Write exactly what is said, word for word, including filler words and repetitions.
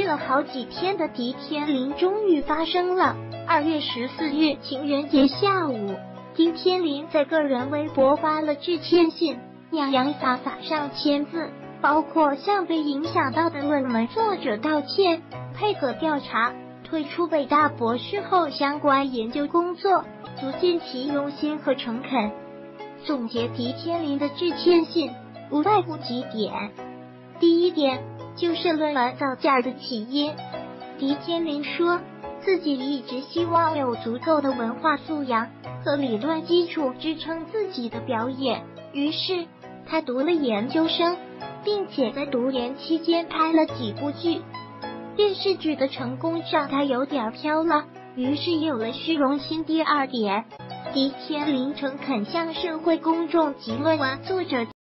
了好几天的狄天林终于发生了。二月十四日情人节下午，狄天林在个人微博发了致歉信，洋洋洒洒上千字，包括向被影响到的论文作者道歉，配合调查，退出北大博士后相关研究工作，足见其用心和诚恳。总结狄天林的致歉信，无外乎几点。第一点就是论文造假的起因。狄天林说，自己一直希望有足够的文化素养和理论基础支撑自己的表演，于是他读了研究生，并且在读研期间拍了几部剧。电视剧的成功让他有点飘了，于是有了虚荣心。第二点，狄天林诚恳向社会公众及论文作者